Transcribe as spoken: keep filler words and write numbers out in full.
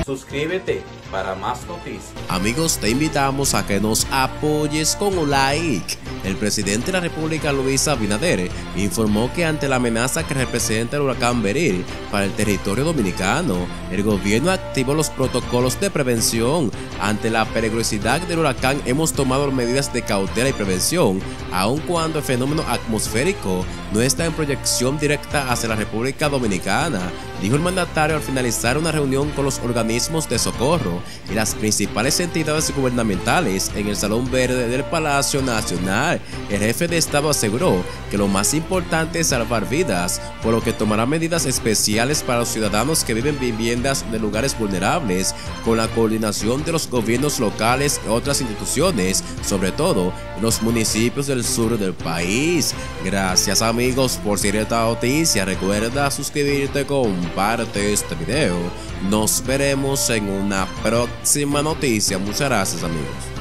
Suscríbete para más noticias. Amigos, te invitamos a que nos apoyes con un like. El presidente de la República, Luis Abinader, informó que ante la amenaza que representa el huracán Beryl para el territorio dominicano, el gobierno activó los protocolos de prevención. Ante la peligrosidad del huracán hemos tomado medidas de cautela y prevención, aun cuando el fenómeno atmosférico no está en proyección directa hacia la República Dominicana, dijo el mandatario al finalizar una reunión con los organismos de socorro y las principales entidades gubernamentales en el Salón Verde del Palacio Nacional. El jefe de Estado aseguró que lo más importante es salvar vidas, por lo que tomará medidas especiales para los ciudadanos que viven en viviendas de lugares vulnerables, con la coordinación de los gobiernos locales y otras instituciones, sobre todo en los municipios del sur del país. Gracias amigos por seguir esta noticia. Recuerda suscribirte, comparte este video. Nos veremos en una próxima noticia. Muchas gracias amigos.